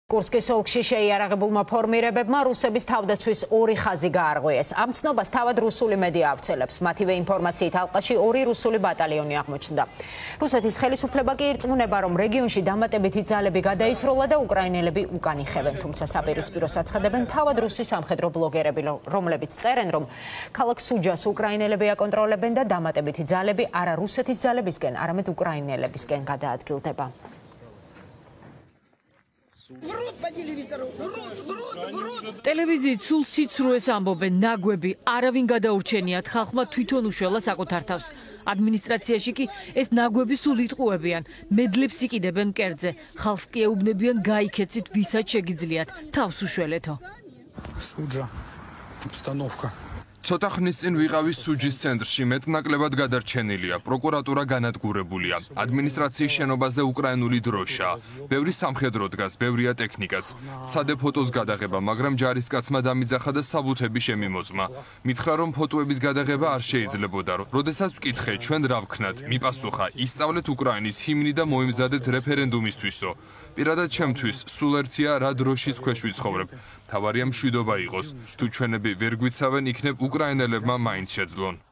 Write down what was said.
კურსკის ოლქში შეიარაღებულმა ფორმირებებმა რუსების თავდაცვის ორი ხაზი გაარღვიეს. ამ ცნობას თავად რუსული მედია ავრცელებს. მათივე ინფორმაციით ალყაში ორი რუსული ბატალიონი აღმოჩნდა. რუსეთის ხელისუფლება კი ირწმუნება, რომ რეგიონში დამატებითი ძალები გადაისროლა და უკრაინელები უკან იხევენ. თუმცა საპირისპიროს აცხადებენ თავად რუსი სამხედრო ბლოგერები, რომლებიც წერენ, რომ ქალაქ სუჯას უკრაინელები აკონტროლებენ და დამატებითი ძალები არა რუსეთის ძალებისკენ, არამედ უკრაინელებისკენ გადაადგილდება. ტელევიზიით სულ სიცრუეს ამბობენ, ნაგვები არავინ გადაურჩენიათ, ხალხმა თვითონ უშველა საკუთარ თავს. ადმინისტრაციაში კი ეს ნაგვები სულ იტყუებიან, მედლებს იკიდებენ მკერდზე, ხალხს კი ეუბნებიან გაიქეცით, ვისაც შეგიძლიათ, თავს უშველეთო. სუჯა, обстановка. ცოტა ხნის წინ ვიყავი სუჯის ცენტრში, მეტნაკლებად გადარჩენილია, პროკურატურა განადგურებულია, ადმინისტრაციის შენობაზე უკრაინული დროშაა, ბევრი სამხედრო დგას, ბევრია ტექნიკაც. სცადე ფოტოს გადაღება, მაგრამ ჯარისკაცმა დამიძახა და საბუთები შემიმოწმა. მითხრა, რომ ფოტოების გადაღება არ შეიძლებოდა, როდესაც ვკითხე, ჩვენ რა ვქნათ, მიპასუხა, ისწავლეთ უკრაინის ჰიმნი და მოიმზადეთ რეფერენდუმისთვისო. პირადად ჩემთვის სულ ერთია, რა დროშის ქვეშ ვიცხოვრებ. თავარია მშვიდობა იყოს. თუ ჩვენები ვერ გვიცავენ, იქნებ უკრაინელებმა მაინც შეძლონ.